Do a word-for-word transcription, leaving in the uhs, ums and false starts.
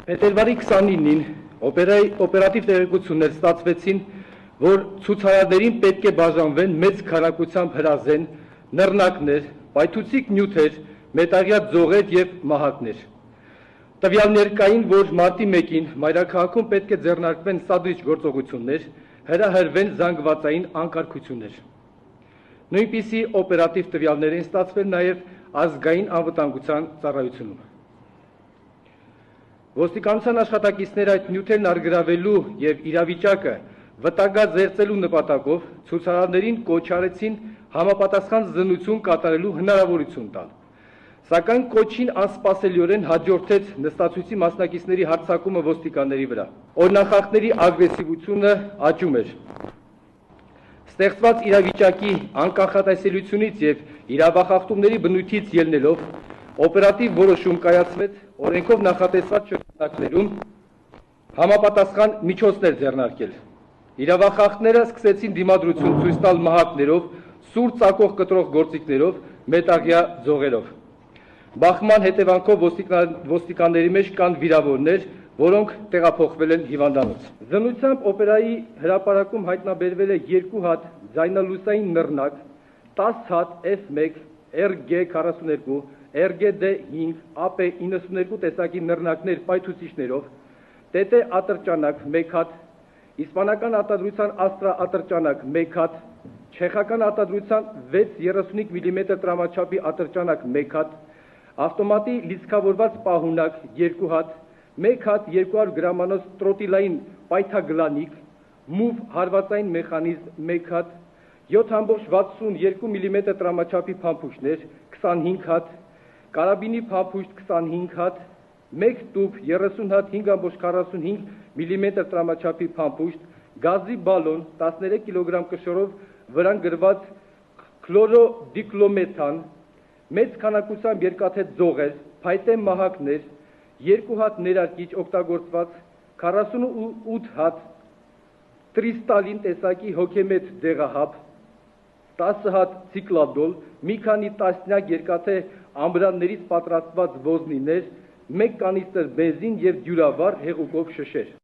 Փետրվարի քսանինին օպերատիվ տեղեկություններ ստացվեցին, որ ցուցարարներին պետք է բաժանվեն մեծ քանակությամբ հրազեն, նռնակներ, պայթուցիկ նյութեր, մետաղյա ձողեր եւ մահակներ։ Տվյալներ կային, որ մարտի մեկին մայրաքաղաքում պետք է ձեռնարկվեն սադրիչ գործողություններ, հրահրվեն զանգվածային անկարգություններ։ Նույնպիսի օպերատիվ տվյալներ են ստացվել նաեւ ազգային անվտանգության ծառայությունում։ Ոստիկանության աշխատակիցները այդ նյութերն արգրավելու եւ իրավիճակը վտանգազերծելու նպատակով ցուցարարներին կոչ արեցին համապատասխան զննություն կատարելու հնարավորություն տալ։ Սակայն կոչին անսպասելիորեն հաջորդեց նստացույցի մասնակիցների հարձակումը ոստիկանների վրա։ Օրնախախտների ագրեսիվությունը աճում էր։ Ստեղծված իրավիճակի անկանխատեսելիությունից եւ իրավախախտումների բնույթից ելնելով օպերատիվ որոշում կայացվեց օրենքով նախատեսված շրջանակներում համապատասխան միջոցներ ձեռնարկել։ Իրավախախտները սկսեցին դիմադրություն ցույց տալ մահակներով, սուր ծակող կտրող գործիքներով, մետաղյա ձողերով։ Բախման հետևանքով ոստիկանների մեջ կան վիրավորներ, որոնք տեղափոխվել են հիվանդանոց։ Զննությամբ օպերայի հրապարակում հայտնաբերվել է երկու հատ ձայնալուսային նռնակ, տասը հատ F մեկ, R G քառասունուերկու, R G D հինգ, A P իննսունուերկու տեսակի նռնակներ պայթուցիչներով, T T ատրճանակ մեկ հատ, իսպանական արտադրության Astra ատրճանակ մեկ հատ, չեխական արտադրության վեց երեսունհինգ միլիմետր տրամաչափի ատրճանակ մեկ հատ, ավտոմատի լիցքավորված պահունակ երկու հատ, մեկ հատ երկու հարյուր գրամանոց տրոտիլային պայթագլանիկ, մուվ հարվածային մեխանիզմ մեկ հատ, յոթ ամբողջ վաթսունուերկու միլիմետր տրամաչափի փամփուշտներ քսանհինգ հատ, կարաբինի փամփուշտ քսանհինգ հատ, մեկ տուփ երեսուն հատ հինգ ամբողջ քառասունհինգ միլիմետր տրամաչափի փամփուշտ, գազի բալոն տասներեք կիլոգրամ կշռով վրան գրված քլորոդիկլոմեթան, մեծ քանակությամբ երկաթե ձողեր, փայտե մահակներ, երկու հատ ներարկիչ օգտագործված, քառասունութ հատ տրիստալին տեսակի հոգեմետ դեղահապ, տասը հատ ցիկլադոլ, մի քանի տասնյակ երկաթե ամբրաններից պատրաստված ոզնիներ, մեկ կանիստր բենզին եւ դյուրավառ հեղուկով շշեր։